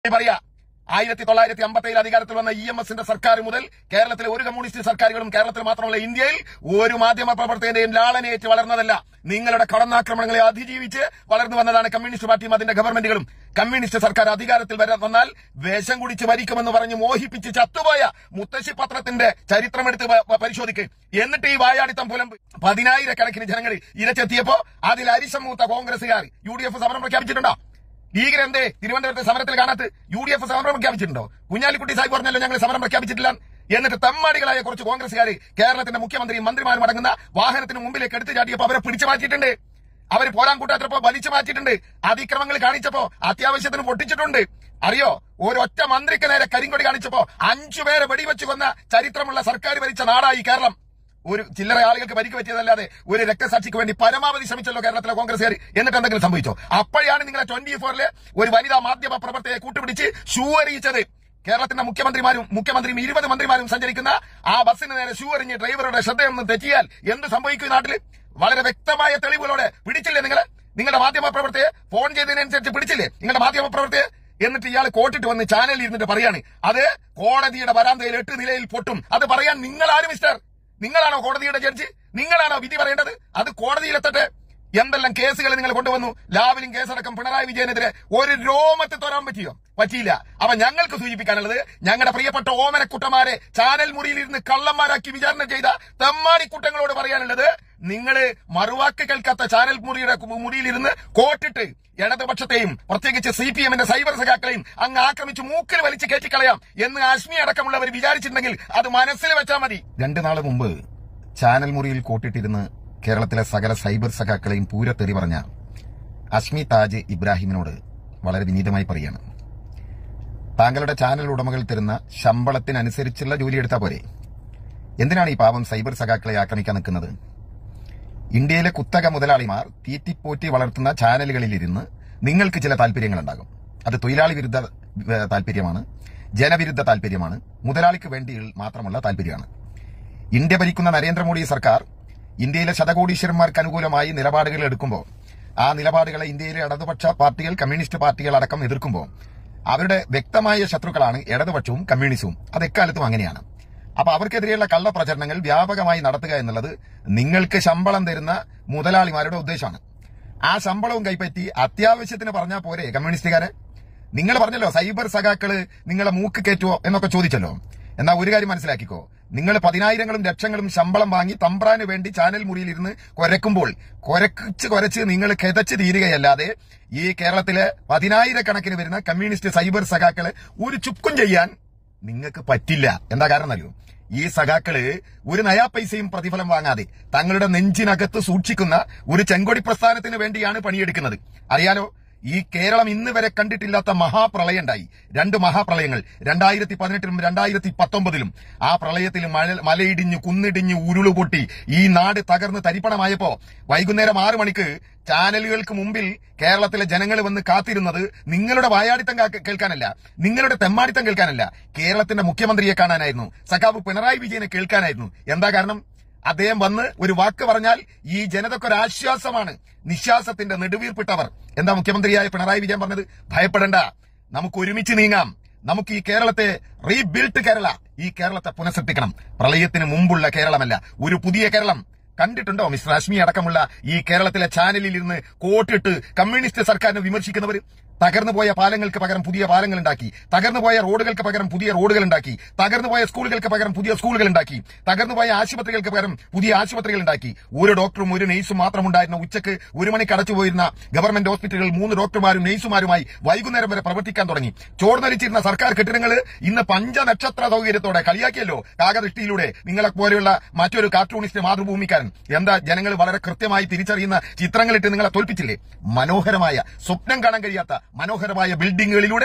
പറയാ 1957 അധികാരത്തിൽ വന്ന EMSന്റെ സർക്കാർ മുതൽ കേരളത്തിലെ ഒരു കമ്മ്യൂണിസ്റ്റ് സർക്കാരുകളും കേരളത്തിൽ മാത്രമല്ല ഇന്ത്യയിൽ ഒരു മാധ്യമ പ്രവർത്തകന്റെയും ലാളനയേറ്റ് വളർന്നതല്ല. നിങ്ങളുടെ കടന്നാക്രമണങ്ങളെ അതിജീവിച്ച് വളർന്നു വന്നതാണ് കമ്മ്യൂണിസ്റ്റ് പാർട്ടിയും അതിന്റെ ഗവൺമെന്റുകളും. കമ്മ്യൂണിസ്റ്റ് സർക്കാർ അധികാരത്തിൽ വന്നാൽ വേഷം കുടിച്ച് ഭരിക്കുമെന്ന് പറഞ്ഞ് മോഹിപ്പിച്ച് ചത്തുപോയ മുത്തശ്ശി പത്രത്തിന്റെ ചരിത്രമെടുത്ത് പരിശോധിക്ക്. എന്നിട്ട് ഈ വായാടിത്തം പുലമ്പ് 10,000 ജനങ്ങൾ ഇരച്ചെത്തിയപ്പോ അതിൽ അരിശം മൂത്ത കോൺഗ്രസുകാർ UDF സമരം പ്രഖ്യാപിച്ചിട്ടുണ്ടോ? ലീഗിനെന്തേ തിരുവനന്തപുരത്തെ സമരത്തിൽ കാണാത്ത UDF സമരം പ്രഖ്യാപിച്ചിട്ടുണ്ടോ? കുഞ്ഞാലിക്കുട്ടി സാഹിബ് പറഞ്ഞല്ലോ ഞങ്ങൾ സമരം പ്രഖ്യാപിച്ചിട്ടില്ല. എന്നിട്ട് തെമ്മാടികളായ കുറച്ച് കോൺഗ്രസുകാർ കേരളത്തിന്റെ മുഖ്യമന്ത്രിയും മന്ത്രിമാരും അടങ്ങുന്ന വാഹനത്തിന് മുമ്പിലേക്ക് എടുത്തു ചാടിയപ്പോ അവരെ പിടിച്ചു മാറ്റിയിട്ടുണ്ട്. അവർ പോരാൻ കൂട്ടാത്തപ്പോ വലിച്ചു മാറ്റിയിട്ടുണ്ട്. അതിക്രമങ്ങൾ കാണിച്ചപ്പോ അത്യാവശ്യത്തിന് പൊട്ടിച്ചിട്ടുണ്ട്. അറിയോ, ഒരൊറ്റ മന്ത്രിക്ക് നേരെ കരിങ്കൊടി കാണിച്ചപ്പോ 5 പേരെ വെടിവെച്ചു കൊന്ന ചരിത്രമുള്ള സർക്കാർ ഭരിച്ച നാടായി കേരളം. ഒരു ചില്ലറ ആളുകൾക്ക് പരിക്ക് പറ്റിയതല്ലാതെ ഒരു രക്തസാക്ഷിക്ക് വേണ്ടി പരമാവധി ശ്രമിച്ചല്ലോ കേരളത്തിലെ കോൺഗ്രസുകാർ. എന്നിട്ട് എന്തെങ്കിലും സംഭവിച്ചോ? അപ്പോഴാണ് നിങ്ങളെ 24-ലെ ഒരു വനിതാ മാധ്യമ പ്രവർത്തകയെ കൂട്ടുപിടിച്ച് ഷൂ എറിയിച്ചത്. കേരളത്തിന്റെ മുഖ്യമന്ത്രിയും 20 മന്ത്രിമാരും സഞ്ചരിക്കുന്ന ആ ബസ്സിന് നേരെ ഷൂ എറിഞ്ഞ് ഡ്രൈവറുടെ ശ്രദ്ധയൊന്നും തെറ്റിയാൽ എന്ത് സംഭവിക്കും ഈ നാട്ടിൽ? വളരെ വ്യക്തമായ തെളിവുകളോടെ പിടിച്ചില്ലേ നിങ്ങളുടെ മാധ്യമ പ്രവർത്തകയെ? ഫോൺ ചെയ്തതിനനുസരിച്ച് പിടിച്ചില്ലേ നിങ്ങളുടെ മാധ്യമ പ്രവർത്തകയെ? എന്നിട്ട് ഇയാൾ കോട്ടിട്ട് വന്ന് ചാനലിൽ ഇരുന്നിട്ട് പറയാണ് അത് കോടതിയുടെ വരാന്തയിൽ 8 നിലയിൽ പൊട്ടും. അത് പറയാൻ നിങ്ങളാരും മിസ്റ്റർ? നിങ്ങളാണോ കോടതിയുടെ ജഡ്ജി? നിങ്ങളാണോ വിധി പറയേണ്ടത്? അത് കോടതിയിലെത്തട്ടെ. എന്തെല്ലാം കേസുകൾ നിങ്ങൾ കൊണ്ടുവന്നു. ലാവലിൻ കേസടക്കം പിണറായി വിജയനെതിരെ ഒരു രോമത്തെ തൊരാൻ പറ്റിയില്ല. അപ്പൊ ഞങ്ങൾക്ക് സൂചിപ്പിക്കാനുള്ളത്, ഞങ്ങളുടെ പ്രിയപ്പെട്ട ഓമനക്കുട്ടന്മാരെ ചാനൽ മുറിയിലിരുന്ന് കള്ളന്മാരാക്കി വിചാരണ ചെയ്ത തെമ്മാടിക്കുട്ടങ്ങളോട് പറയാനുള്ളത്, നിങ്ങള് മറുവാക്ക് കേൾക്കാത്ത ചാനൽ മുറിയിലിരുന്ന് കോട്ടിട്ട് ഇടതുപക്ഷത്തെയും പ്രത്യേകിച്ച് CPMന്റെ സൈബർ സഖാക്കളെയും അങ്ങ് ആക്രമിച്ച് മൂക്കിൽ വലിച്ച് കയറ്റിക്കളയാം എന്ന് അശ്മി അടക്കമുള്ളവർ വിചാരിച്ചിട്ടുണ്ടെങ്കിൽ അത് മനസ്സിൽ വെച്ചാൽ മതി. 2 നാൾ മുമ്പ് ചാനൽ മുറിയിൽ കോട്ടിട്ടിരുന്ന് കേരളത്തിലെ സകല സൈബർ സഖാക്കളെയും പൂരത്തെറി പറഞ്ഞ അശ്മി താജ് ഇബ്രാഹിമിനോട് വളരെ വിനീതമായി പറയാണ്, താങ്കളുടെ ചാനൽ ഉടമകൾ തരുന്ന ശമ്പളത്തിനനുസരിച്ചുള്ള ജോലിയെടുത്താൽ പോരെ? എന്തിനാണ് ഈ പാവം സൈബർ സഖാക്കളെ ആക്രമിക്കാൻ നിൽക്കുന്നത്? ഇന്ത്യയിലെ കുത്തക മുതലാളിമാർ തീറ്റിപ്പോറ്റി വളർത്തുന്ന ചാനലുകളിലിരുന്ന് നിങ്ങൾക്ക് ചില താല്പര്യങ്ങളുണ്ടാകും. അത് തൊഴിലാളി വിരുദ്ധ താല്പര്യമാണ്, ജനവിരുദ്ധ താല്പര്യമാണ്, മുതലാളിക്ക് വേണ്ടി മാത്രമുള്ള താല്പര്യമാണ്. ഇന്ത്യ ഭരിക്കുന്ന നരേന്ദ്രമോദി സർക്കാർ ഇന്ത്യയിലെ ശതകോടീശ്വരന്മാർക്ക് അനുകൂലമായി നിലപാടുകൾ എടുക്കുമ്പോൾ, ആ നിലപാടുകളെ ഇന്ത്യയിലെ ഇടതുപക്ഷ പാർട്ടികൾ, കമ്മ്യൂണിസ്റ്റ് പാർട്ടികൾ അടക്കം എതിർക്കുമ്പോൾ അവരുടെ വ്യക്തമായ ശത്രുക്കളാണ് ഇടതുപക്ഷവും കമ്മ്യൂണിസവും. അത് എക്കാലത്തും അങ്ങനെയാണ്. അപ്പൊ അവർക്കെതിരെയുള്ള കള്ളപ്രചരണങ്ങൾ വ്യാപകമായി നടത്തുക എന്നുള്ളത് നിങ്ങൾക്ക് ശമ്പളം തരുന്ന മുതലാളിമാരുടെ ഉദ്ദേശമാണ്. ആ ശമ്പളവും കൈപ്പറ്റി അത്യാവശ്യത്തിന് പറഞ്ഞാൽ പോരെ കമ്മ്യൂണിസ്റ്റുകാരെ? നിങ്ങൾ പറഞ്ഞല്ലോ സൈബർ സഖാക്കള് നിങ്ങളെ മൂക്ക് കയറ്റുവോ എന്നൊക്കെ ചോദിച്ചല്ലോ. എന്നാ ഒരു കാര്യം മനസ്സിലാക്കിക്കോ, നിങ്ങൾ 10,000-ങ്ങളും ലക്ഷങ്ങളും ശമ്പളം വാങ്ങി തമ്പ്രാന് വേണ്ടി ചാനൽ മുറിയിലിരുന്ന് കുരക്കുമ്പോൾ കുരച്ച് നിങ്ങൾ കിതച്ച് തീരുകയല്ലാതെ ഈ കേരളത്തിലെ 10,000-കണക്കിന് വരുന്ന കമ്മ്യൂണിസ്റ്റ് സൈബർ സഖാക്കള് ഒരു ചുക്കും ചെയ്യാൻ നിങ്ങൾക്ക് പറ്റില്ല. എന്താ കാരണം അറിയോ? ഈ സഖാക്കള് ഒരു നയാ പൈസയും പ്രതിഫലം വാങ്ങാതെ തങ്ങളുടെ നെഞ്ചിനകത്ത് സൂക്ഷിക്കുന്ന ഒരു ചെങ്കൊടി പ്രസ്ഥാനത്തിന് വേണ്ടിയാണ് പണിയെടുക്കുന്നത്. അറിയാലോ, ഈ കേരളം ഇന്ന് വരെ കണ്ടിട്ടില്ലാത്ത മഹാപ്രളയം ഉണ്ടായി. 2 മഹാപ്രളയങ്ങൾ 2018-ലും 2019-ലും. ആ പ്രളയത്തിൽ മലയിടിഞ്ഞു, കുന്നിടിഞ്ഞു, ഉരുളുപൊട്ടി ഈ നാട് തകർന്ന് തരിപ്പണമായപ്പോ വൈകുന്നേരം 6 മണിക്ക് ചാനലുകൾക്ക് മുമ്പിൽ കേരളത്തിലെ ജനങ്ങൾ വന്ന് കാത്തിരുന്നത് നിങ്ങളുടെ വായാടിത്തം കേൾക്കാനല്ല, നിങ്ങളുടെ തെമ്മാടിത്തം കേൾക്കാനല്ല, കേരളത്തിന്റെ മുഖ്യമന്ത്രിയെ കാണാനായിരുന്നു, സഖാവ് പിണറായി വിജയനെ കേൾക്കാനായിരുന്നു. എന്താ കാരണം? അദ്ദേഹം വന്ന് ഒരു വാക്ക് പറഞ്ഞാൽ ഈ ജനതക്കൊരാശ്വാസമാണ്. നിശ്വാസത്തിന്റെ നെടുവീർപ്പിട്ടവർ. എന്താ മുഖ്യമന്ത്രിയായ പിണറായി വിജയൻ പറഞ്ഞത്? ഭയപ്പെടേണ്ട, നമുക്ക് ഒരുമിച്ച് നീങ്ങാം, നമുക്ക് ഈ കേരളത്തെ റീബിൽഡ് കേരള, ഈ കേരളത്തെ പുനഃസൃഷ്ടിക്കണം. പ്രളയത്തിന് മുമ്പുള്ള കേരളമല്ല, ഒരു പുതിയ കേരളം. കണ്ടിട്ടുണ്ടോ മിസ്റ്റർ അശ്മി അടക്കമുള്ള ഈ കേരളത്തിലെ ചാനലിൽ ഇരുന്ന് കോട്ടിട്ട് കമ്മ്യൂണിസ്റ്റ് സർക്കാരിനെ വിമർശിക്കുന്നവർ? തകർന്നുപോയ പാലങ്ങൾക്ക് പകരം പുതിയ പാലങ്ങൾ ഉണ്ടാക്കി, തകർന്നുപോയ റോഡുകൾക്ക് പകരം പുതിയ റോഡുകൾ ഉണ്ടാക്കി, തകർന്നുപോയ സ്കൂളുകൾക്ക് പകരം പുതിയ സ്കൂളുകൾ ഉണ്ടാക്കി, തകർന്നുപോയ ആശുപത്രികൾക്ക് പകരം പുതിയ ആശുപത്രികൾ ഉണ്ടാക്കി. ഒരു ഡോക്ടറും ഒരു നഴ്സും മാത്രമുണ്ടായിരുന്ന ഉച്ചക്ക് 1 മണിക്ക് അടച്ചുപോയിരുന്ന ഗവൺമെന്റ് ഹോസ്പിറ്റലുകൾ 3 ഡോക്ടർമാരും നഴ്സുമാരുമായി വൈകുന്നേരം വരെ പ്രവർത്തിക്കാൻ തുടങ്ങി. ചോർന്നരിച്ചിരുന്ന സർക്കാർ കെട്ടിടങ്ങൾ ഇന്ന് 5 നക്ഷത്ര സൗകര്യത്തോടെ കളിയാക്കിയല്ലോ കാകദൃഷ്ടിയിലൂടെ. നിങ്ങളെ പോലെയുള്ള മറ്റൊരു കാർട്ടൂണിസ്റ്റ് മാതൃഭൂമിക്കാരൻ. എന്താ, ജനങ്ങൾ വളരെ കൃത്യമായി തിരിച്ചറിയുന്ന ചിത്രങ്ങളിട്ട് നിങ്ങളെ തോൽപ്പിച്ചില്ലേ? മനോഹരമായ, സ്വപ്നം കാണാൻ കഴിയാത്ത മനോഹരമായ ബിൽഡിങ്ങുകളിലൂടെ,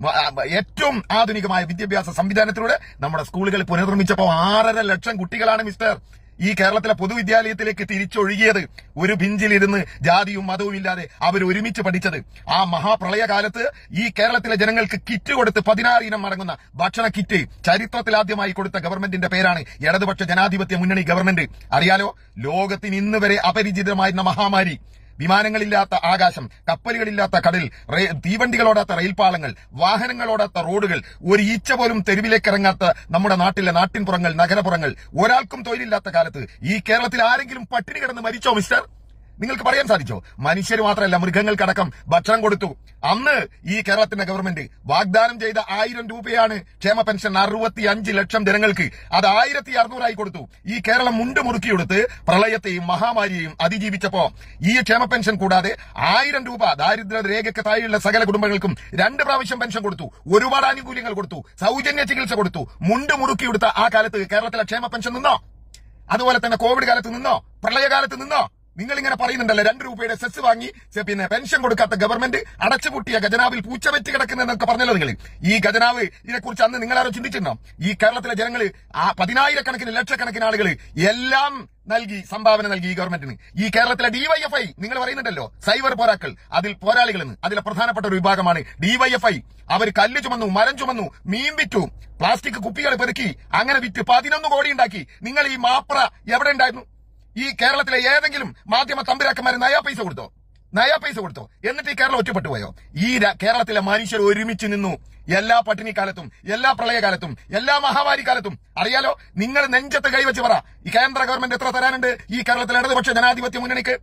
ഏറ്റവും ആധുനികമായ വിദ്യാഭ്യാസ സംവിധാനത്തിലൂടെ നമ്മുടെ സ്കൂളുകൾ പുനർനിർമ്മിച്ചപ്പോൾ 6.5 ലക്ഷം കുട്ടികളാണ് മിസ്റ്റർ ഈ കേരളത്തിലെ പൊതുവിദ്യാലയത്തിലേക്ക് തിരിച്ചൊഴുകിയത്. ഒരു ബെഞ്ചിലിരുന്ന് ജാതിയും മതവും ഇല്ലാതെ അവർ ഒരുമിച്ച് പഠിച്ചത്. ആ മഹാപ്രളയകാലത്ത് ഈ കേരളത്തിലെ ജനങ്ങൾക്ക് കിറ്റ് കൊടുത്ത് 16 ഇനം അടങ്ങുന്ന ഭക്ഷണ കിറ്റ് ചരിത്രത്തിലാദ്യമായി കൊടുത്ത ഗവൺമെന്റിന്റെ പേരാണ് ഇടതുപക്ഷ ജനാധിപത്യ മുന്നണി ഗവൺമെന്റ്. അറിയാലോ, ലോകത്തിന് ഇന്ന് വരെ അപരിചിതമായിരുന്ന മഹാമാരി വിമാനങ്ങളില്ലാത്ത ആകാശം, കപ്പലുകളില്ലാത്ത കടൽ, തീവണ്ടികളോടാത്ത റെയിൽപാളങ്ങൾ, വാഹനങ്ങളോടാത്ത റോഡുകൾ, ഒരു ഈച്ച പോലും തെരുവിലേക്ക് ഇറങ്ങാത്ത നമ്മുടെ നാട്ടിലെ നാട്ടിൻപുറങ്ങൾ, നഗരപുറങ്ങൾ, ഒരാൾക്കും തൊഴിലില്ലാത്ത കാലത്ത് ഈ കേരളത്തിൽ ആരെങ്കിലും പട്ടിണി കിടന്ന് മരിച്ചോ മിസ്റ്റർ? നിങ്ങൾക്ക് പറയാൻ സാധിച്ചോ? മനുഷ്യർ മാത്രമല്ല, മൃഗങ്ങൾക്കടക്കം ഭക്ഷണം കൊടുത്തു. അന്ന് ഈ കേരളത്തിന്റെ ഗവൺമെന്റ് വാഗ്ദാനം ചെയ്ത 1000 രൂപയാണ് ക്ഷേമ പെൻഷൻ 65 ലക്ഷം ജനങ്ങൾക്ക്. അത് 1600 കൊടുത്തു. ഈ കേരളം മുണ്ട് മുറുക്കിയെടുത്ത് പ്രളയത്തെയും മഹാമാരിയെയും അതിജീവിച്ചപ്പോ ഈ ക്ഷേമ പെൻഷൻ കൂടാതെ 1000 രൂപ ദാരിദ്ര്യ രേഖയ്ക്ക് താഴെയുള്ള സകല കുടുംബങ്ങൾക്കും 2 പ്രാവശ്യം പെൻഷൻ കൊടുത്തു. ഒരുപാട് ആനുകൂല്യങ്ങൾ കൊടുത്തു. സൗജന്യ ചികിത്സ കൊടുത്തു. മുണ്ട് മുറുക്കിയെടുത്ത ആ കാലത്ത് കേരളത്തിലെ ക്ഷേമ പെൻഷൻ നിന്നോ? അതുപോലെ തന്നെ കോവിഡ് കാലത്ത് നിന്നോ? പ്രളയകാലത്ത് നിന്നോ? നിങ്ങൾ ഇങ്ങനെ പറയുന്നുണ്ടല്ലോ 2 രൂപയുടെ സെസ് വാങ്ങി പിന്നെ പെൻഷൻ കൊടുക്കാത്ത ഗവൺമെന്റ് അടച്ചുപൂട്ടിയ ഖജനാവിൽ പൂച്ചവെച്ച് കിടക്കുന്നതെന്നൊക്കെ പറഞ്ഞല്ലോ നിങ്ങൾ. ഈ ഖജനാവ് ഇതിനെക്കുറിച്ച് അന്ന് നിങ്ങളാരോ ചിന്തിച്ചിരുന്നോ? ഈ കേരളത്തിലെ ജനങ്ങള് 10,000-കണക്കിന് ലക്ഷക്കണക്കിന് ആളുകൾ എല്ലാം നൽകി, സംഭാവന നൽകി ഈ ഗവൺമെന്റിന്. ഈ കേരളത്തിലെ ഡിവൈഎഫ്ഐ നിങ്ങൾ പറയുന്നുണ്ടല്ലോ സൈബർ പോരാക്കൾ, അതിൽ പോരാളികളെന്ന്. അതിലെ പ്രധാനപ്പെട്ട ഒരു വിഭാഗമാണ് ഡിവൈഎഫ്ഐ. അവർ കല്ല് ചുമന്നു, മരം ചുമന്നു, മീൻ വിറ്റു, പ്ലാസ്റ്റിക് കുപ്പികൾ പെറുക്കി, അങ്ങനെ വിറ്റ് 11 കോടി ഉണ്ടാക്കി. നിങ്ങൾ ഈ മാപ്ര എവിടെ ഉണ്ടായിരുന്നു? ഈ കേരളത്തിലെ ഏതെങ്കിലും മാധ്യമ തമ്പുരാക്കന്മാര് നയാ പൈസ കൊടുത്തോ? എന്നിട്ട് ഈ കേരളം ഒറ്റപ്പെട്ടു പോയോ? ഈ കേരളത്തിലെ മനുഷ്യർ ഒരുമിച്ച് നിന്നു. എല്ലാ പട്ടിണിക്കാലത്തും, എല്ലാ പ്രളയകാലത്തും, എല്ലാ മഹാമാരി കാലത്തും. അറിയാലോ, നിങ്ങൾ നെഞ്ചത്ത് കൈവച്ച് പറ, ഈ കേന്ദ്ര ഗവൺമെന്റ് എത്ര തരാനുണ്ട് ഈ കേരളത്തിലെ ഇടതുപക്ഷ ജനാധിപത്യ മുന്നണിക്ക്?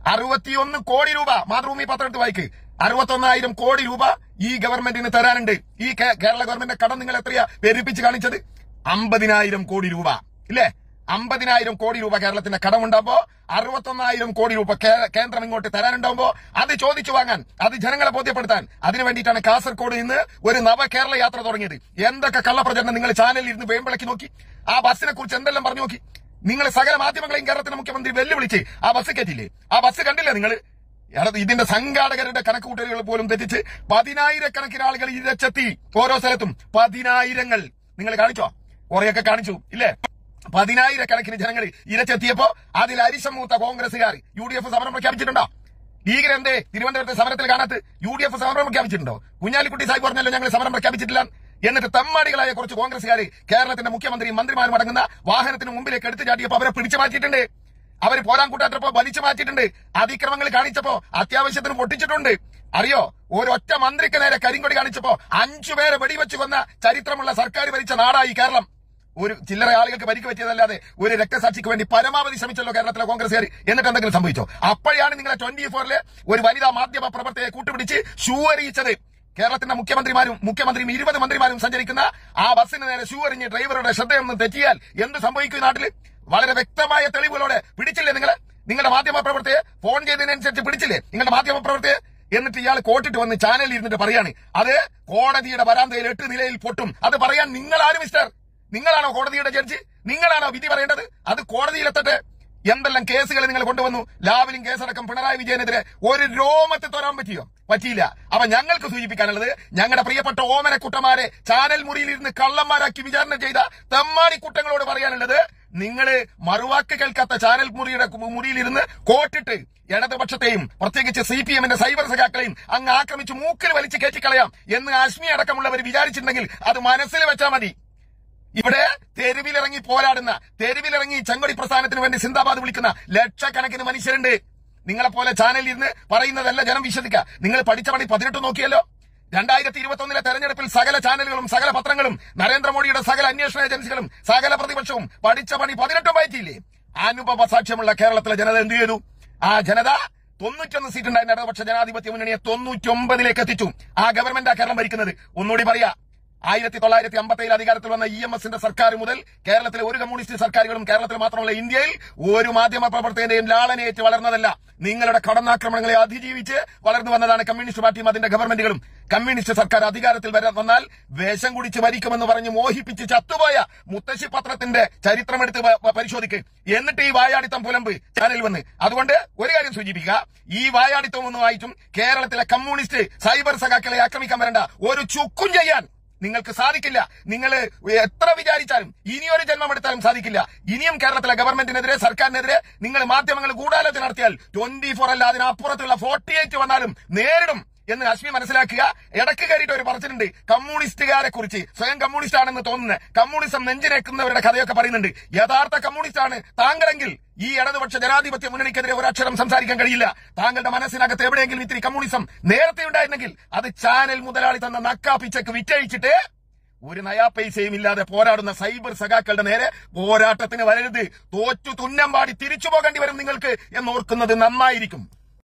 61 കോടി രൂപ. മാതൃഭൂമി പത്രമെടുത്ത് വായിക്ക്. 61,000 കോടി രൂപ ഈ ഗവൺമെന്റിന് തരാനുണ്ട്. ഈ കേരള ഗവൺമെന്റിന്റെ കടം നിങ്ങൾ എത്രയാ പെരുപ്പിച്ച് കാണിച്ചത്? 50,000 കോടി രൂപ ഇല്ലേ? 50,000 കോടി രൂപ കേരളത്തിന്റെ കടമുണ്ടാകുമ്പോ 61,000 കോടി രൂപ കേന്ദ്രം ഇങ്ങോട്ട് തരാനുണ്ടാവുമ്പോ അത് ചോദിച്ചു വാങ്ങാൻ, അത് ജനങ്ങളെ ബോധ്യപ്പെടുത്താൻ, അതിനു വേണ്ടിയിട്ടാണ് കാസർഗോഡ് നിന്ന് ഒരു നവകേരള യാത്ര തുടങ്ങിയത്. എന്തൊക്കെ കള്ളപ്രചരണം നിങ്ങൾ ചാനലിൽ ഇരുന്ന് വേമ്പിളക്കി നോക്കി. ആ ബസ്സിനെ കുറിച്ച് എന്തെല്ലാം പറഞ്ഞു നോക്കി. നിങ്ങൾ സകല മാധ്യമങ്ങളെയും കേരളത്തിന്റെ മുഖ്യമന്ത്രി വെല്ലുവിളിച്ച് ആ ബസ് കയറ്റില്ലേ? ആ ബസ് കണ്ടില്ല നിങ്ങൾ? ഇതിന്റെ സംഘാടകരുടെ കണക്കുകൂട്ടലുകൾ പോലും തെറ്റിച്ച് 10,000-കണക്കിന് ആളുകൾ ഇരച്ചെത്തി. ഓരോ സ്ഥലത്തും 10,000-ങ്ങൾ നിങ്ങൾ കാണിച്ചോ? കുറെയൊക്കെ കാണിച്ചു ഇല്ലേ? 10,000-കണക്കിന് ജനങ്ങൾ ഇരച്ചെത്തിയപ്പോ അതിൽ അരിശമൂത്ത കോൺഗ്രസുകാർ UDF സമരം പ്രഖ്യാപിച്ചിട്ടുണ്ടോ? ലീഗിൽ എന്തേ തിരുവനന്തപുരത്തെ സമരത്തിൽ കാണാത്ത? UDF സമരം പ്രഖ്യാപിച്ചിട്ടുണ്ടോ? കുഞ്ഞാലിക്കുട്ടി സാഹിബ് പറഞ്ഞല്ലോ ഞങ്ങൾ സമരം പ്രഖ്യാപിച്ചിട്ടില്ല. എന്നിട്ട് തെമ്മാടികളായ കുറച്ച് കോൺഗ്രസുകാർ കേരളത്തിന്റെ മുഖ്യമന്ത്രിയും മന്ത്രിമാരും അടങ്ങുന്ന വാഹനത്തിന് മുമ്പിലേക്ക് എടുത്തു ചാട്ടിയപ്പോ അവരെ പിടിച്ചു മാറ്റിയിട്ടുണ്ട്. അവർ പോരാൻ കൂട്ടാത്തപ്പോ വലിച്ചു മാറ്റിയിട്ടുണ്ട്. അതിക്രമങ്ങൾ കാണിച്ചപ്പോ അത്യാവശ്യത്തിന് പൊട്ടിച്ചിട്ടുണ്ട്. അറിയോ, ഒരൊറ്റ മന്ത്രിക്ക് നേരെ കരിങ്കൊടി കാണിച്ചപ്പോ 5 പേരെ വെടിവെച്ചു കൊന്ന ചരിത്രമുള്ള സർക്കാർ ഭരിച്ച നാടായി കേരളം. ഒരു ചില്ലറ ആളുകൾക്ക് പരിക്ക് പറ്റിയതല്ലാതെ ഒരു രക്തസാക്ഷിക്ക് വേണ്ടി പരമാവധി ശ്രമിച്ചല്ലോ കേരളത്തിലെ കോൺഗ്രസുകാർ. എന്നിട്ട് എന്തെങ്കിലും സംഭവിച്ചോ? അപ്പോഴാണ് നിങ്ങളെ 24-ലെ ഒരു വനിതാ മാധ്യമ പ്രവർത്തകയെ കൂട്ടുപിടിച്ച് ഷൂ എറിയിച്ചത്. കേരളത്തിന്റെ മുഖ്യമന്ത്രിയും 20 മന്ത്രിമാരും സഞ്ചരിക്കുന്ന ആ ബസ്സിന് നേരെ ഷൂ എറിഞ്ഞ് ഡ്രൈവറുടെ ശ്രദ്ധയൊന്നും തെറ്റിയാൽ എന്ത് സംഭവിക്കും? നാട്ടില് വളരെ വ്യക്തമായ തെളിവുകളോടെ പിടിച്ചില്ലേ നിങ്ങളുടെ മാധ്യമ പ്രവർത്തകയെ? ഫോൺ ചെയ്തതിനനുസരിച്ച് പിടിച്ചില്ലേ നിങ്ങളുടെ മാധ്യമ പ്രവർത്തകയെ? എന്നിട്ട് ഇയാൾ കോട്ടിട്ട് വന്ന് ചാനലിൽ ഇരുന്നിട്ട് പറയാണ് അത് കോടതിയുടെ വരാന്തയിൽ 8 നിലയിൽ പൊട്ടും. അത് പറയാൻ നിങ്ങളാരും മിസ്റ്റർ? നിങ്ങളാണോ കോടതിയുടെ ജഡ്ജി? നിങ്ങളാണോ വിധി പറയേണ്ടത്? അത് കോടതിയിലെത്തട്ടെ. എന്തെല്ലാം കേസുകൾ നിങ്ങൾ കൊണ്ടുവന്നു. ലാവലിംഗ് കേസടക്കം പിണറായി വിജയനെതിരെ ഒരു രോമത്തെ തൊരാൻ പറ്റിയില്ല. അപ്പൊ ഞങ്ങൾക്ക് സൂചിപ്പിക്കാനുള്ളത്, ഞങ്ങളുടെ പ്രിയപ്പെട്ട ഓമനക്കുട്ടന്മാരെ ചാനൽ മുറിയിലിരുന്ന് കള്ളന്മാരാക്കി വിചാരണ ചെയ്ത തെമ്മാടിക്കുട്ടങ്ങളോട് പറയാനുള്ളത്, നിങ്ങള് മറുവാക്ക് കേൾക്കാത്ത ചാനൽ മുറിയിലിരുന്ന് കോട്ടിട്ട് ഇടതുപക്ഷത്തെയും പ്രത്യേകിച്ച് CPM-ന്റെ സൈബർ സഖാക്കളെയും അങ്ങ് ആക്രമിച്ച് മൂക്കിൽ വലിച്ച് കയറ്റിക്കളയാം എന്ന് അശ്മി അടക്കമുള്ളവർ വിചാരിച്ചിട്ടുണ്ടെങ്കിൽ അത് മനസ്സിൽ വെച്ചാൽ മതി. ഇവിടെ തെരുവിലിറങ്ങി ചെങ്കൊടി പ്രസ്ഥാനത്തിന് വേണ്ടി സിന്ദാബാദ് വിളിക്കുന്ന ലക്ഷക്കണക്കിന് മനുഷ്യരുണ്ട്. നിങ്ങളെപ്പോലെ ചാനലിൽ ഇരുന്ന് പറയുന്നതല്ല ജനം വിശ്വസിക്കുക. നിങ്ങൾ പഠിച്ച പണി 18 നോക്കിയല്ലോ. 2021-ലെ തെരഞ്ഞെടുപ്പിൽ സകല ചാനലുകളും സകല പത്രങ്ങളും നരേന്ദ്രമോദിയുടെ സകല അന്വേഷണ ഏജൻസികളും സകല പ്രതിപക്ഷവും പഠിച്ച പണി 18 വായിച്ചില്ലേ? അനുഭവ സാക്ഷ്യമുള്ള കേരളത്തിലെ ജനത എന്ത് ചെയ്തു? ആ ജനത 91 സീറ്റ് ഉണ്ടായിരുന്ന ഇടതുപക്ഷ ജനാധിപത്യ മുന്നണിയെ 99-ലേക്ക് എത്തിച്ചു. ആ ഗവൺമെന്റ് കേരളം ഭരിക്കുന്നത്. ഒന്നുകൂടി പറയാ, 1957 അധികാരത്തിൽ വന്ന EMS-ന്റെ സർക്കാർ മുതൽ കേരളത്തിലെ ഒരു കമ്മ്യൂണിസ്റ്റ് സർക്കാരുകളും കേരളത്തിൽ മാത്രമല്ല ഇന്ത്യയിൽ ഒരു മാധ്യമ പ്രവർത്തകന്റെയും ലാളനയേറ്റ് വളർന്നതല്ല. നിങ്ങളുടെ കടന്നാക്രമണങ്ങളെ അതിജീവിച്ച് വളർന്നു വന്നതാണ് കമ്മ്യൂണിസ്റ്റ് പാർട്ടിയും അതിന്റെ ഗവൺമെന്റുകളും. കമ്മ്യൂണിസ്റ്റ് സർക്കാർ അധികാരത്തിൽ വന്നാൽ വേഷം കുടിച്ച് മരിക്കുമെന്ന് പറഞ്ഞ് മോഹിപ്പിച്ച് ചത്തുപോയ മുത്തശ്ശി പത്രത്തിന്റെ ചരിത്രമെടുത്ത് പരിശോധിക്ക്. എന്നിട്ട് ഈ വായാടിത്തം പുലമ്പ് ചാനൽ വന്ന്. അതുകൊണ്ട് ഒരു കാര്യം സൂചിപ്പിക്കുക, ഈ വായാടിത്തം ഒന്നുമായിട്ടും കേരളത്തിലെ കമ്മ്യൂണിസ്റ്റ് സൈബർ സഖാക്കളെ ആക്രമിക്കാൻ വരേണ്ട. ഒരു ചുക്കും ചെയ്യാൻ നിങ്ങൾക്ക് സാധിക്കില്ല. നിങ്ങൾ എത്ര വിചാരിച്ചാലും ഇനിയൊരു ജന്മമെടുത്താലും സാധിക്കില്ല. ഇനിയും കേരളത്തിലെ ഗവൺമെന്റിനെതിരെ സർക്കാരിനെതിരെ നിങ്ങൾ മാധ്യമങ്ങൾ ഗൂഢാലോചന നടത്തിയാൽ 24 അല്ല അതിനപ്പുറത്തുള്ള 48 വന്നാലും നേരിടും എന്ന് അശ്മി മനസ്സിലാക്കുക. ഇടക്ക് കയറിയിട്ട് ഒരു പറഞ്ഞിട്ടുണ്ട് കമ്മ്യൂണിസ്റ്റുകാരെ കുറിച്ച്, സ്വയം കമ്മ്യൂണിസ്റ്റ് ആണെന്ന് തോന്നുന്നത്, കമ്മ്യൂണിസം നെഞ്ചിനേക്കുന്നവരുടെ കഥയൊക്കെ പറയുന്നുണ്ട്. യഥാർത്ഥ കമ്മ്യൂണിസ്റ്റ് ആണ് താങ്കളെങ്കിൽ ഈ ഇടതുപക്ഷ ജനാധിപത്യ മുന്നണിക്കെതിരെ ഒരക്ഷരം സംസാരിക്കാൻ കഴിയില്ല. താങ്കളുടെ മനസ്സിനകത്ത് എവിടെയെങ്കിലും ഇത്തിരി കമ്മ്യൂണിസം നേരത്തെ ഉണ്ടായിരുന്നെങ്കിൽ അത് ചാനൽ മുതലാളി തന്ന നക്കാപ്പിച്ചക്ക് വിറ്റഴിച്ചിട്ട് ഒരു നയാ പൈസയും ഇല്ലാതെ പോരാടുന്ന സൈബർ സഖാക്കളുടെ നേരെ പോരാട്ടത്തിന് വരരുത്. തോറ്റു തുന്നം പാടി തിരിച്ചു പോകേണ്ടി വരും നിങ്ങൾക്ക് എന്നോർക്കുന്നത് നന്നായിരിക്കും.